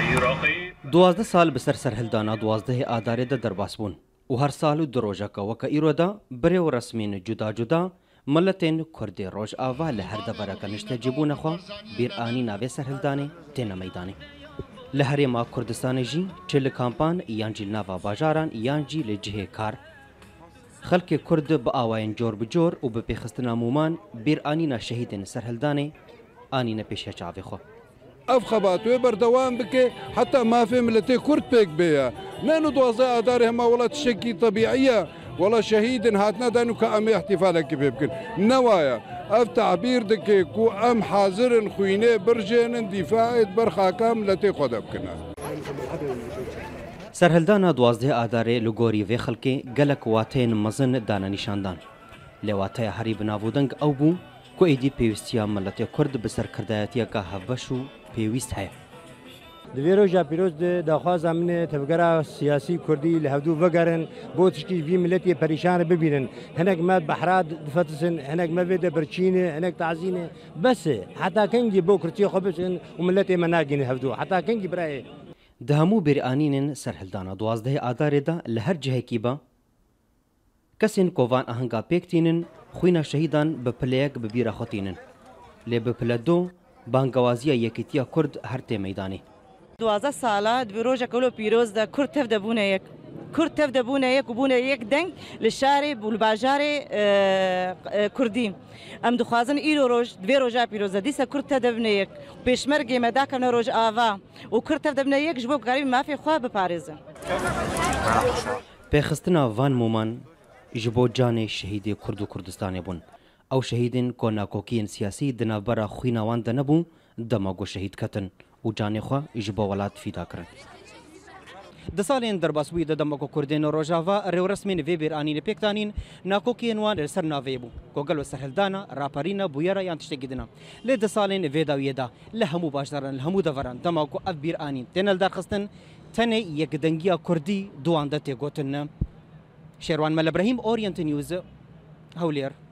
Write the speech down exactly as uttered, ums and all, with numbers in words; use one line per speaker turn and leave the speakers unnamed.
دوازده سال بسر سرهلدانا دوازده آداره ده درباس بون و هر سالو دروجه که وکا ایرو دا بره و رسمین جدا جدا ملتین کرد روش آوا لهر دبره کنشت جبون خوا بیر آنی ناوی سرهلدانه تینا میدانه لهری ما کردستان جی چل کامپان یان جی ناوا باجاران یان جی لجهه کار خلق کرد با آواین جور بجور و به پیخستنا مومان بیر آنی نا شهیدن سرهلدانه آنی نا پیشه چاوی خوا
اف خباتوی بردوام بکه حتى ما في ملتي كرد بيك بيا نانو دوازا اداره ما ولا تشكي طبيعيه ولا شهيد هاتنا دانو كامي احتفالك بيبكن نوايا اف تعبير دك كو ام حاضر خوينه برجن دفاع برخا كاملتي خدبكنا
سرهلدانا دوازده آداره لگوری و خلقی گلک واتین مزن دانا نشاندان لواتای هری بناودنگ او بو کو ایدی پیوستیا ملت کرد بسر کردایتیا که هفشو پیوست هیا
دوی روزا پیروز دخواست من تفکر سیاسی کردی لهدو وگرن بود که وی ملتی پریشان ببینن هنگ مد بحرات دفتسن هنگ مد برچینه هنگ تعزینه بس حتی کنگی بو کرتی خبسن و ملتی مناگین هدو حتی کنگی برای
دهمو برآنین سرهلدانا دوازده آداره دا لهر جهه کیبا کسین کووان آهنگا پیکتینن خوینا شهیدان بپلیگ ببیرا خطینن لی بپلدو بانگوازی یکیتیا کرد هر تی میدانی
دوازده ساله دوی روزا کلو پیروز دا کرد تف دبونه یک کرد تف دبونه یک و بونه یک دنگ لشاری بولباجار کردی ام دخوازن ایرو روز دوی روزا پیروز دیسا کرد تف دبونه یک پیشمرگی مداکن روز آوا و کرد تف دبونه یک جبو قریب مافی خواه بپارزه
پیخستنا وان مومان جبو جان شهید کرد و کردستان بون او شهیدین کو ناکوکین سیاسی دنابرا خویناوان دنبو دماغو شهید کتن و جان خو جبو ولات فیدا کرن د سالین درباسوی د دماغو کردین روجاوا ریو رسمین وی بیر انین پیکتانین ناکوکین وان سر ناویبو کوګل سرهلدانا راپارینا بویرا یان تشتګیدنا له د سالین ویدا ویدا له همو باشدارن له همو دوران دماغو ابیر انین تنل درخستن تنه یک دنګیا کردی دوانده ته ګوتن شیروان مل ابراهیم اورینت نیوز هولیر